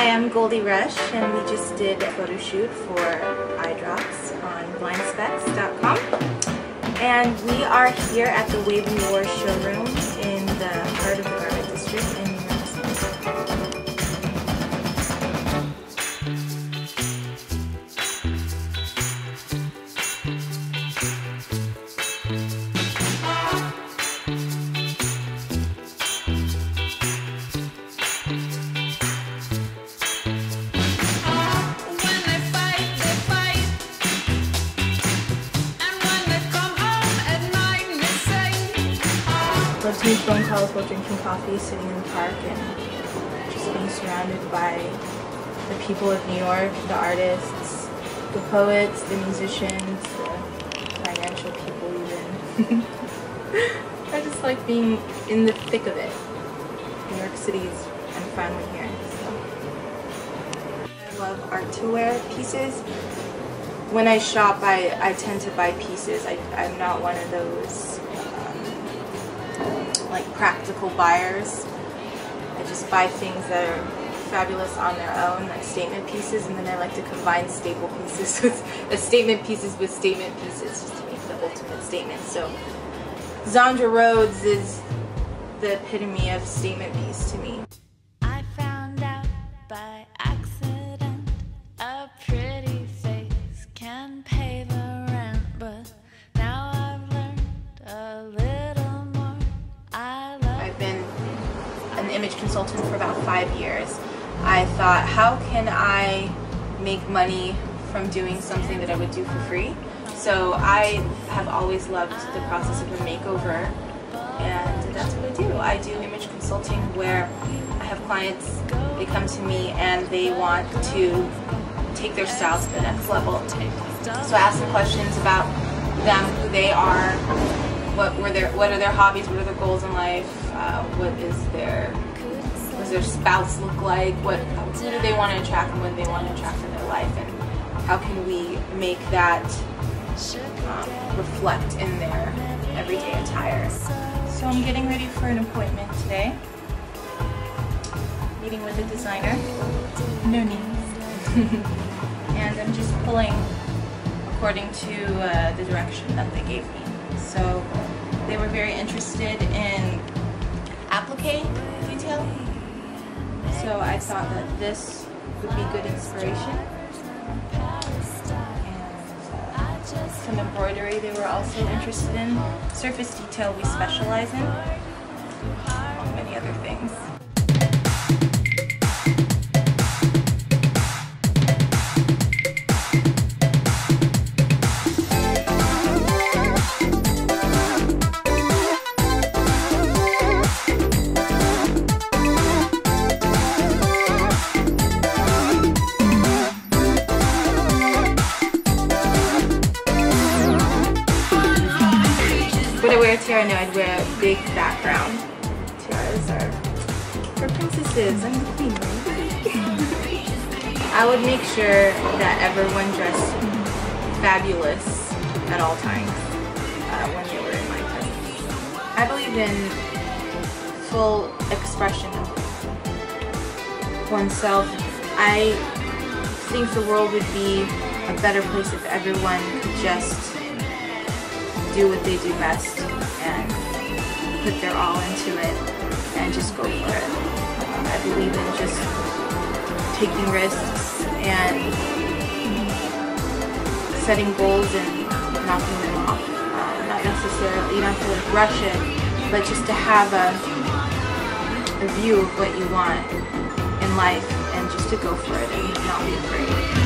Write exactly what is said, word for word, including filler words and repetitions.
Hi, I'm Goldie Rush, and we just did a photo shoot for eye drops on blind specs dot com. And we are here at the Waverly War showroom in the heart of the garment district in New York City. Love to make phone calls while drinking coffee, sitting in the park, and just being surrounded by the people of New York, the artists, the poets, the musicians, the financial people even. I just like being in the thick of it. New York City is, I'm finally here. So. I love art to wear pieces. When I shop, I, I tend to buy pieces. I, I'm not one of those like practical buyers. I just buy things that are fabulous on their own, like statement pieces, and then I like to combine staple pieces with uh, statement pieces with statement pieces just to make the ultimate statement. So Zandra Rhodes is the epitome of statement piece to me. I found out by accident a pretty face can pay the rent, but now I've learned a little. I've been an image consultant for about five years. I thought, how can I make money from doing something that I would do for free? So I have always loved the process of a makeover, and that's what I do. I do image consulting where I have clients, they come to me and they want to take their style to the next level. So I ask them questions about them, who they are, What were their What are their hobbies? What are their goals in life? Uh, what is their What does their spouse look like? What Who do they want to attract, and what do they want to attract in their life? And how can we make that um, reflect in their everyday attire? So I'm getting ready for an appointment today. Meeting with a designer. No names. And I'm just pulling according to uh, the direction that they gave me. So they were very interested in applique detail, so I thought that this would be good inspiration. And uh, some embroidery they were also interested in. Surface detail we specialize in, among many other things. Would I wear a tiara? No, I'd wear a big background. Tiaras are for princesses. I'm the queen, right? I would make sure that everyone dressed fabulous at all times uh, when they were in my presence. I believe in full expression of oneself. I think the world would be a better place if everyone could just do what they do best and put their all into it and just go for it. Um, I believe in just taking risks and setting goals and knocking them off. Uh, not necessarily, you don't have to like rush it, but just to have a, a view of what you want in life and just to go for it and not be afraid.